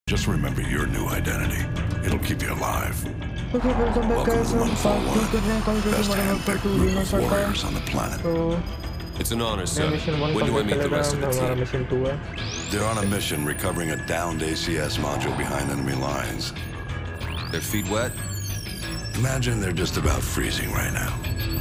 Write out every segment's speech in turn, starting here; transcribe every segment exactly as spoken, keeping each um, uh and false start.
Just remember your new identity. It'll keep you alive. Okay, welcome back guys. I'm part two कर रहे हैं Call of Duty Modern Warfare two Remastered का. On the planet. So, it's an honor, sir. mission one when do I meet the rest of the team? Mission two है. They're on a mission recovering a downed A C S module behind enemy lines. Their feet wet? Imagine they're just about freezing right now.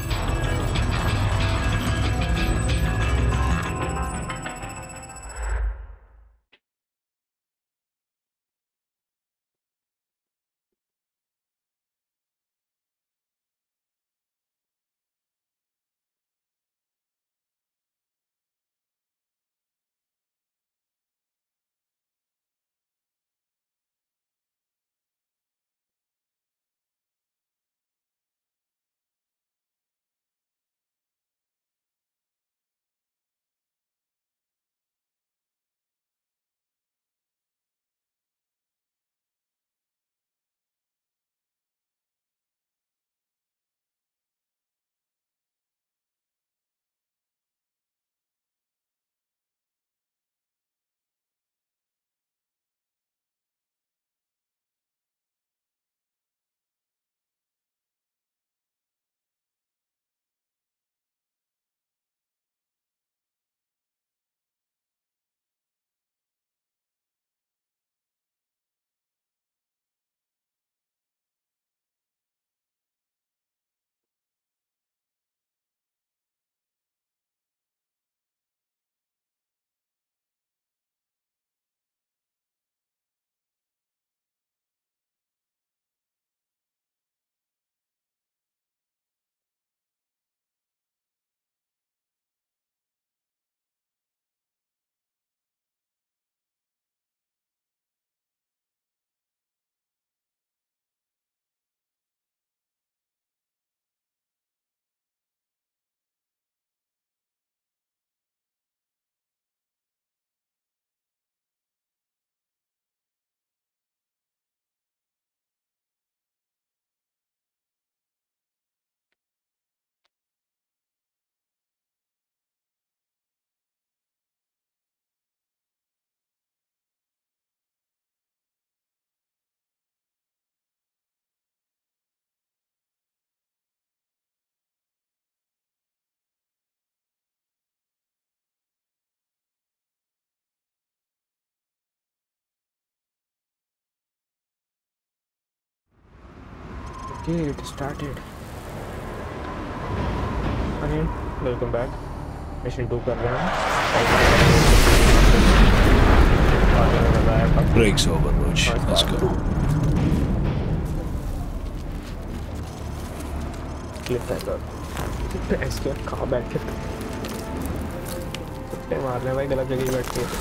Okay, it started. Again, welcome back. Mission two कर रहे हैं. Break's over, Roach. Let's go. Cliffhanger. इसके कहाँ बैठे? कुत्ते मार रहे हैं भाई गलत जगह बैठ के.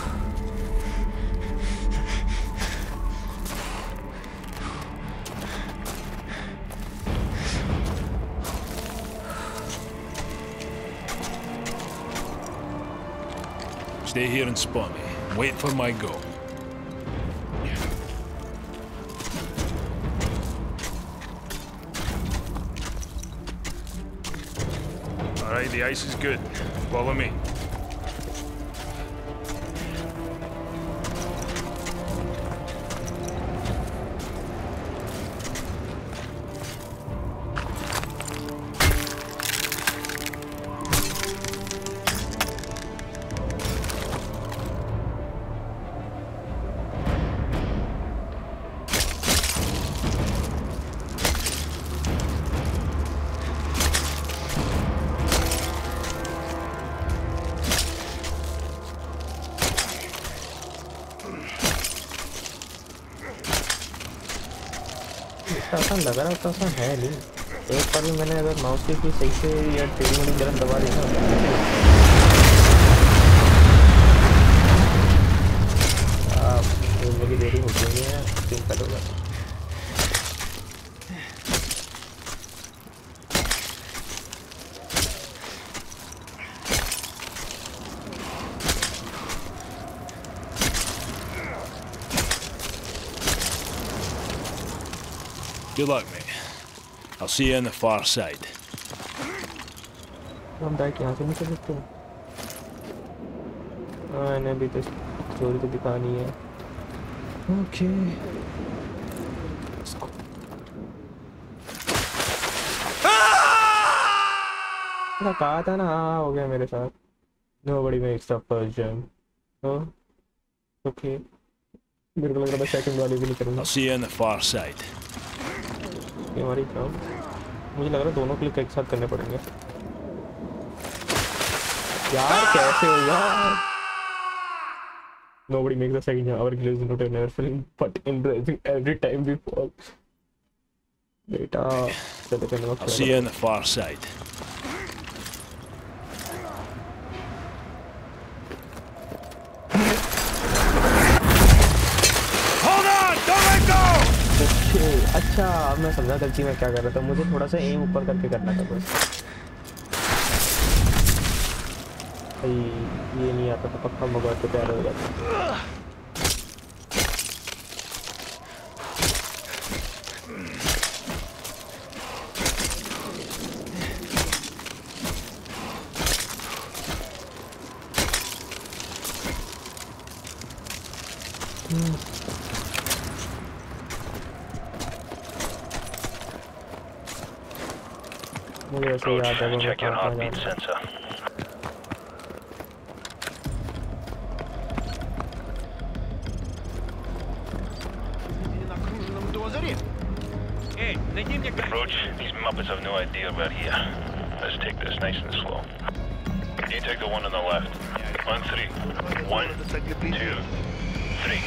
Stay here and spawn me. Wait for my go. All right, the ice is good. Follow me. आसान लग रहा था, आसान है नहीं. एक बार भी मैंने अगर माउस की सही से या ट्रेनिंग वाली गलत दबा दी ना मेरी देरी हो गई है. सिंपल होगा. Good luck, mate. I'll see you on the far side. हम बैठ यहाँ से नहीं कर सकते. हाँ, इन्हें भी तो स्टोरी तो दिखानी है. Okay. कहा था ना हाँ हो गया मेरे साथ. Nobody makes the first jump. Oh, okay. मेरे को लग रहा है सेकंड वाली भी नहीं करूँगा. I'll see you on the far side. ये हमारी काम. मुझे लग रहा है दोनों क्लिक एक साथ करने पड़ेंगे. यार कैसे हो यार? Nobody makes the second jump. Our glitch is not never failing, but embracing every time we fall. बेटा चलो चलो. I'll see you on the far side. अच्छा अब मैं समझा गलती में क्या कर रहा था. मुझे थोड़ा सा एम ऊपर करके करना था बस. ये नहीं आता तो पक्का मगर तो प्यार हो जाता. मुझे ऐसे याद है वो check your heartbeat sensor. Roach, these Muppets have no idea we're here. Let's take this nice and slow. You take the one on the left. On three. One, two, three.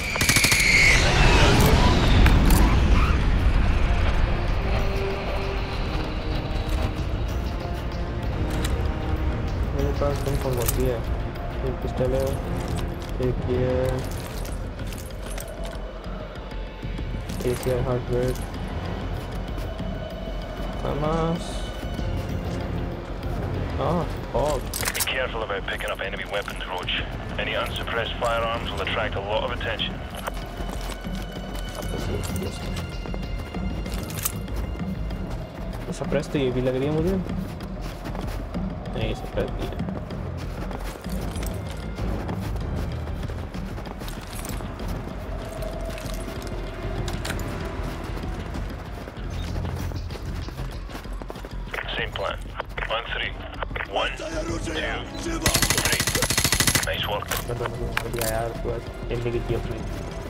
मेरे पास कम कम होती है. एक पिस्टल है, एक ये एक ये hardware. Hamas. Ah, fog. Be careful about picking up enemy weapons, Roach. Any unsuppressed firearms will attract a lot of attention. Suppress तो ये भी लग रही है मुझे. नहीं suppress नहीं है. Same plan. On three. One, two, three. Nice work. बढ़िया यार तू जल्दी की थी अपनी.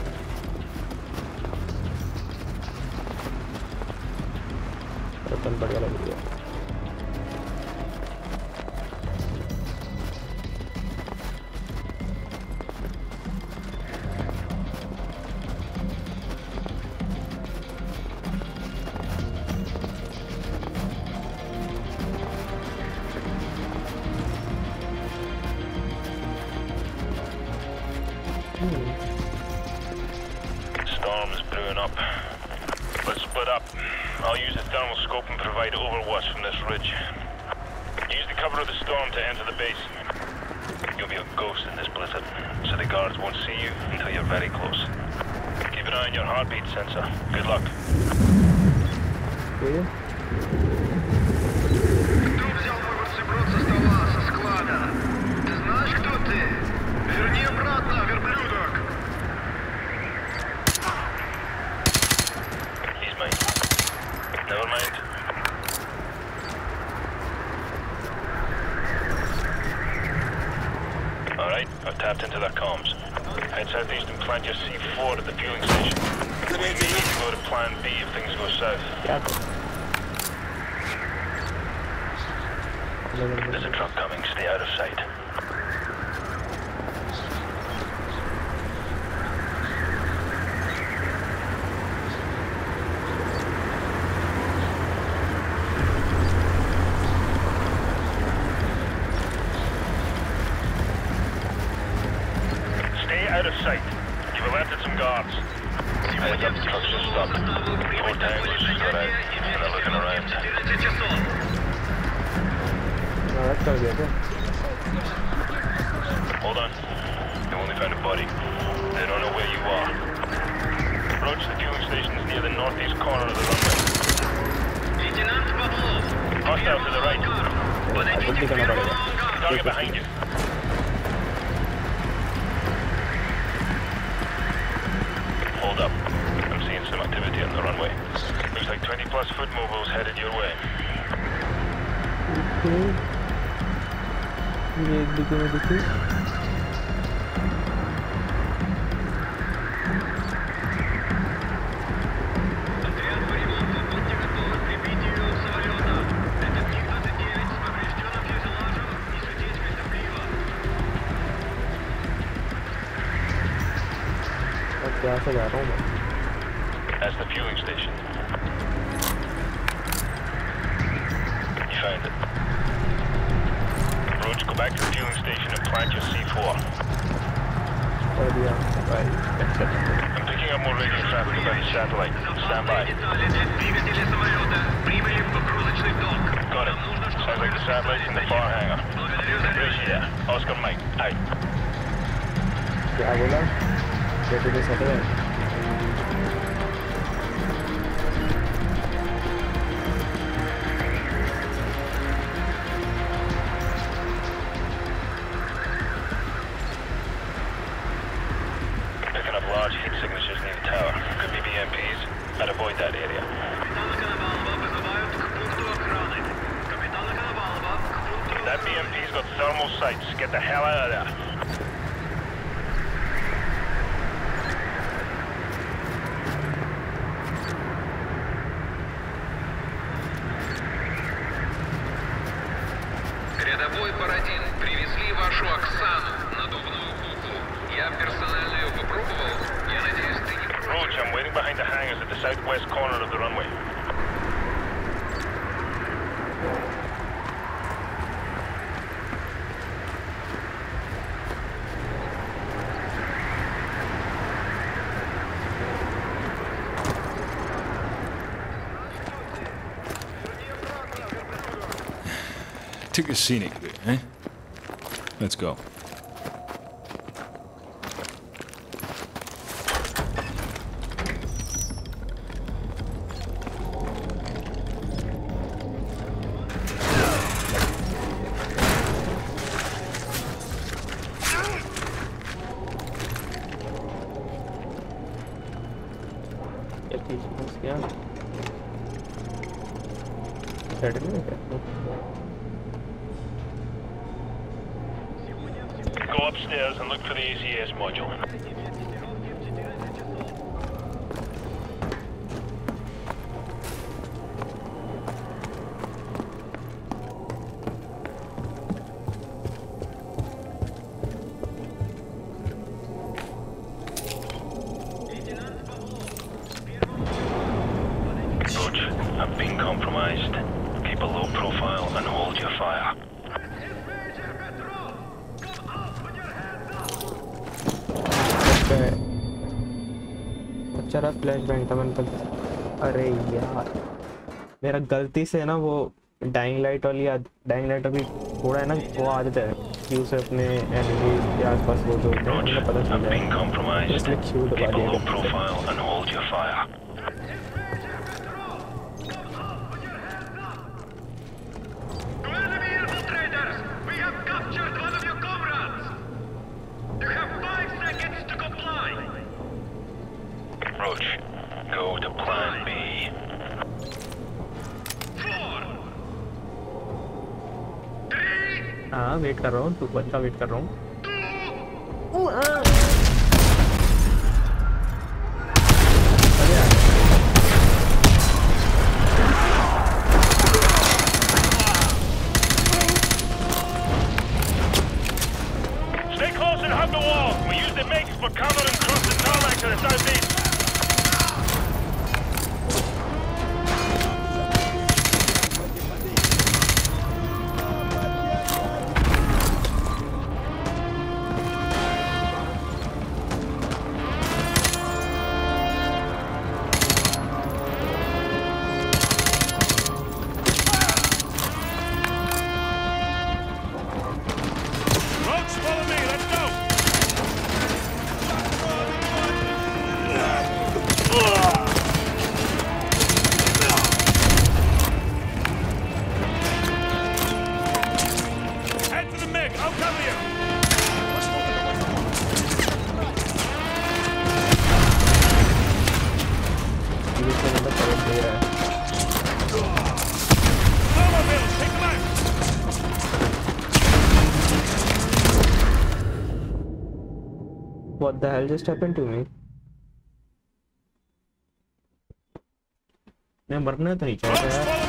रतन बढ़िया लग रही है. Storm's brewing up. Let's split up. I'll use the thermal scope and provide overwatch from this ridge. Use the cover of the storm to enter the base. You'll be a ghost in this blizzard, so the guards won't see you until you're very close. Keep an eye on your heartbeat sensor. Good luck. Yeah. Кто взял мой бутерброд со стола, со склада? Ты знаешь, кто ты? Верни обратно, верблюдок! He's mine. Never mind. Alright, I've tapped into their comms. Head southeast and plant your C four at the fueling station. We may need to go to plan B if things go south. Yeah. There's a truck coming, stay out of sight. Stay out of sight. You've alerted some guards. Heads up, the truck's just stopped. Four tanglers just got out, and they're looking around. Hold on. They only found a body. They don't know where you are. Roach, the fueling station is near the northeast corner of the runway. Hostile to the right. Target behind you. some activity on the runway. Looks like twenty plus foot mobiles headed your way. Okay. ये एक दिखे में दिखे. That's the fueling station. You found it. Roach, go back to the fueling station and plant your C four. Oh yeah, right. I'm picking up more radio traffic about the satellite. Stand by. Got it. Sounds like the satellite's in the far hangar. Appreciate it. Oscar Mike, out. क्या बोला? कैसे कैसे है? Picking up large heat signatures near the tower. Could be B M Ps. I'd avoid that area. That B M P's got thermal sights. Get the hell out of there. Рядовой Бородин, привезли вашу Оксану, надувную куклу. Я персонально ее попробовал. Я надеюсь, ты не против. Roach, I'm waiting behind the hangars at the southwest corner of the runway. Took a scenic bit, eh? Let's go. Go upstairs and look for the A C S module. Roach, I've been compromised. Keep a low profile and hold your fire. अच्छा रहा flash bang था मैंने कल. अरे यार मेरा गलती से ना वो डाइंग लाइट वाली डाइंग लाइट अभी थोड़ा है ना वो आदत है कि उसे अपने एनिमी के आसपास वो जो होते हैं उन्हें पता चल जाए इसलिए क्यू दबा दिया. Roach, go to plan B. हाँ वेट कर रहा हूँ, तू बच्चा वेट कर रहा हूँ. Stay close and hug the wall. We use the MiGs for cover and cross the tarmac to the southeast. What the hell just happened to me? मैं मरना तो नहीं चाहता यार।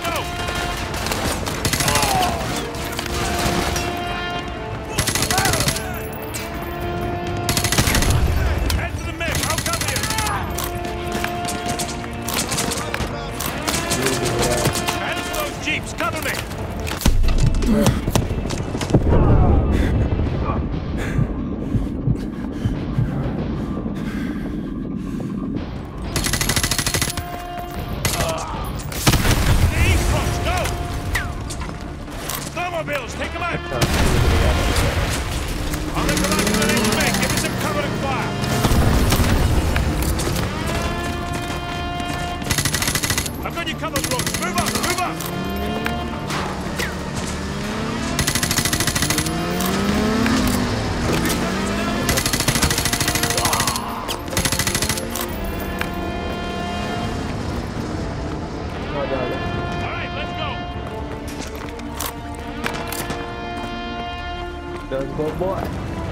Let's go, boy.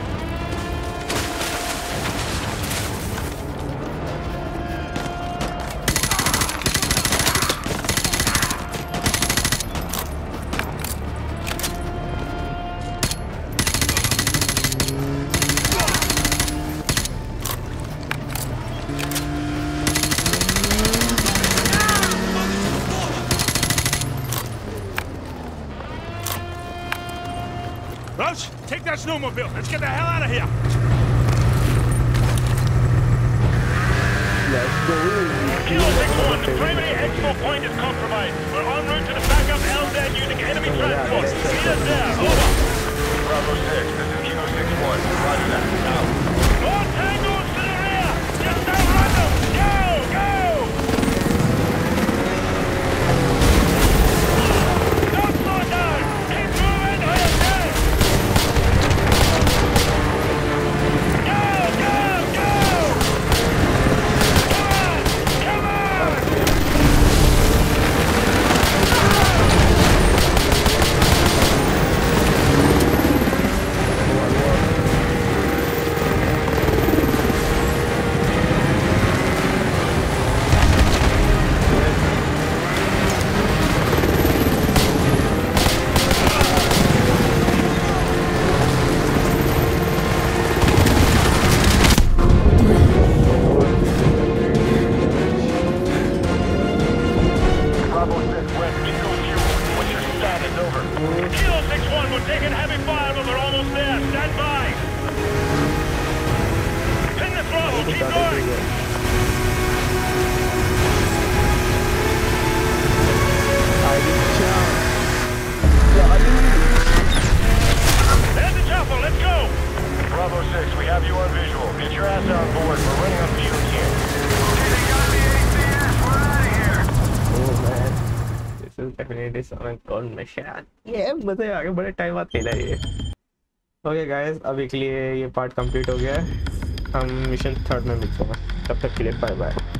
Roach, take that snowmobile. Let's get the hell out of here. Let's go. Kilo six one, the primary expo point is compromised. We're en route to the backup L Z using enemy transport. Meet us there. Over. Bravo six, this is Kilo six one. Roger that. Out. More tangos to the rear. Just outrun them. Go, go. Don't slow down. Keep moving or you're dead. Go, go, go. Come on, come on. Bravo six West, Eco Fuel. What's your status? Over. Kilo six one, we're taking heavy fire, but we're almost there. Stand by. Pin the throttle. Keep going. There's the chopper. Let's go. Bravo six, we have you on visual. Get your ass on board. We're running on fumes here. Okay, they got the A C S. We're out of here. Oh man, this is definitely something called mission. ये मजे आ गए, बड़े time बाद खेला ये। Okay guys, अभी के लिए ये पार्ट कंप्लीट हो गया है। हम मिशन थर्ड में मिलते हैं। तब तक के लिए बाय बाय।